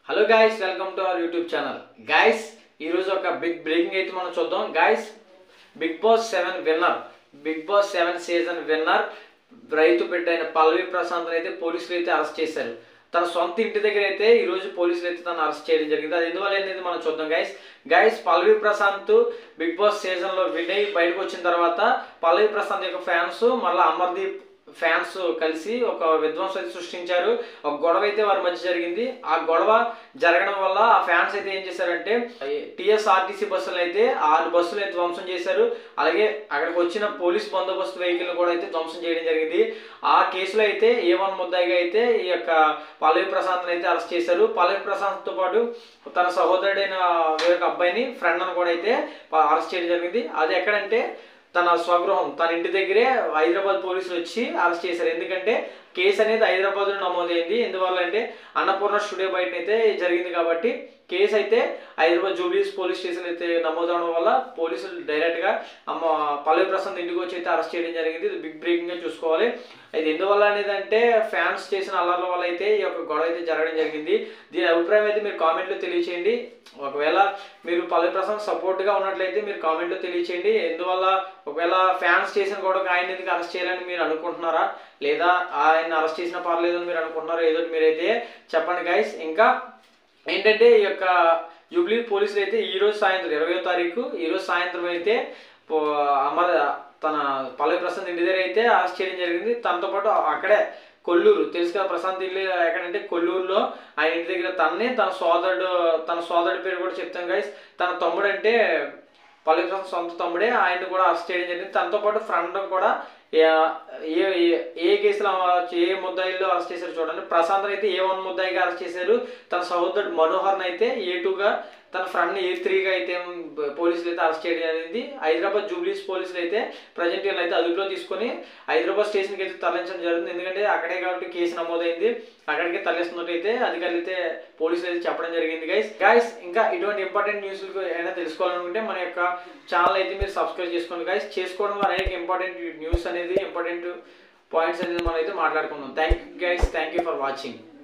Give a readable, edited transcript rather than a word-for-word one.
Hello guys, welcome to our YouTube channel. Guys, ఈరోజు ఒక big breaking అయితే మనం చూద్దాం. Guys, Bigg Boss 7 season winner రైతు బిడ్డ అయిన పల్లవి ప్రశాంత్ అయితే పోలీసులు అయితే అరెస్ట్ చేశారు. తన సొంత ఇంటి దగ్గర అయితే ఈరోజు పోలీసులు అయితే తను అరెస్ట్ చేయడం జరిగింది. అది ఎందువల్ల అనేది మనం చూద్దాం. Guys Pallavi Prashanth Bigg Boss సీజన్లో విన్ అయ్యి బయటకు వచ్చిన తర్వాత పల్లవి ప్రశాంత్ యొక్క ఫ్యాన్స్ మళ్ళీ అమర్దీప్ ఫ్యాన్స్ కలిసి ఒక విధ్వంసం అయితే సృష్టించారు. ఒక గొడవ అయితే వారి మధ్య జరిగింది. ఆ గొడవ జరగడం వల్ల ఆ ఫ్యాన్స్ అయితే ఏం చేశారంటే టీఎస్ఆర్టీసీ బస్సులు అయితే 6 బస్సులు అయితే ధ్వంసం చేశారు. అలాగే అక్కడికి వచ్చిన పోలీస్ బందోబస్తు వెహికల్ కూడా అయితే ధ్వంసం చేయడం జరిగింది. ఆ కేసులో అయితే A1 ముద్దాయిగా అయితే ఈ యొక్క పల్లవి ప్రశాంత్ అయితే అరెస్ట్ చేశారు. పల్లవి ప్రశాంత్తో పాటు తన సహోదరుడైన వేరొక అబ్బాయిని ఫ్రెండ్ అని కూడా అయితే అరెస్ట్ చేయడం జరిగింది. అది ఎక్కడంటే తన స్వగృహం, తన ఇంటి దగ్గరే హైదరాబాద్ పోలీసులు వచ్చి అరెస్ట్ చేశారు. ఎందుకంటే కేసు అనేది హైదరాబాద్లో నమోదైంది. ఎందువల్ల అంటే అన్నపూర్ణ స్టూడియో బయట అయితే జరిగింది కాబట్టి కేసు అయితే హైదరాబాద్ జూబ్లీస్ పోలీస్ స్టేషన్ అయితే నమోదవడం వల్ల పోలీసులు డైరెక్ట్గా పల్లవి ప్రశాంత్ ఇంటికి వచ్చి అయితే అరెస్ట్ చేయడం జరిగింది. ఇది బిగ్ బ్రేకింగ్గా చూసుకోవాలి. ఇది ఎందువల్ల అనేది అంటే ఫ్యాన్స్ చేసిన అల్లర్ల వల్ల అయితే ఈ యొక్క గొడవ అయితే జరగడం జరిగింది. దీని అభిప్రాయం అయితే మీరు కామెంట్లో తెలియచేయండి. ఒకవేళ మీరు పల్లవి ప్రశాంత్ సపోర్ట్గా ఉన్నట్లయితే మీరు కామెంట్లో తెలియచేయండి. ఎందువల్ల ఒకవేళ ఫ్యాన్స్ చేసిన గొడవకి ఆయన ఎందుకు అరెస్ట్ చేయాలని మీరు అనుకుంటున్నారా, లేదా ఆయన అరెస్ట్ చేసినా పర్లేదు అని మీరు అనుకుంటున్నారా, ఏదో మీరైతే చెప్పండి గైస్. ఇంకా ఏంటంటే ఈ యొక్క జూబ్లీ పోలీసులు అయితే ఈరోజు సాయంత్రం 20వ తారీఖు ఈరోజు సాయంత్రం అయితే తన పల్లవి ప్రశాంత్ ఇంటి దగ్గర అయితే అరెస్ట్ చేయడం జరిగింది. తనతో పాటు అక్కడే కొల్లూరు, తెలుసు కదా ప్రశాంత్ ఇల్లు ఎక్కడంటే కొల్లూరులో ఆయన ఇంటి దగ్గర తన సోదరుడి పేరు కూడా చెప్తాను గైస్. తన తమ్ముడు అంటే పల్లవి ప్రశాంత్ సొంత తమ్ముడే, ఆయన కూడా అరెస్ట్ చేయడం జరిగింది. తనతో పాటు ఫ్రెండ్ కూడా ఏ కేసులో ఏ ముద్దాయిల్లో అరెస్ట్ చేశారు చూడండి. ప్రశాంత్ అయితే A1 ముద్దాయిగా అరెస్ట్ చేశారు. తన సహోదరుడు మనోహర్ని అయితే A2గా, తన ఫ్రెండ్ని A3గా అయితే పోలీసులు అయితే అరెస్ట్ చేయడం జరిగింది. హైదరాబాద్ జూబ్లీస్ పోలీసులు అయితే ప్రజెంట్ వీళ్ళు అయితే అదుపులో తీసుకొని హైదరాబాద్ స్టేషన్కి అయితే తరలించడం జరుగుతుంది. ఎందుకంటే అక్కడే కాబట్టి కేసు నమోదైంది, అక్కడికి తరలిస్తున్నట్టు అయితే అధికారులు అయితే పోలీసులు అయితే చెప్పడం జరిగింది. గైస్ ఇంకా ఇటువంటి ఇంపార్టెంట్ న్యూస్లు ఏమైనా తెలుసుకోవాలనుకుంటే మన యొక్క ఛానల్ అయితే మీరు సబ్స్క్రైబ్ చేసుకోండి గైస్. చేసుకోవడం వల్ల అనేక ఇంపార్టెంట్ న్యూస్ అనేది, ఇంపార్టెంట్ పాయింట్స్ అనేది మనం అయితే మాట్లాడుకుందాం. Thank you guys, thank you for watching.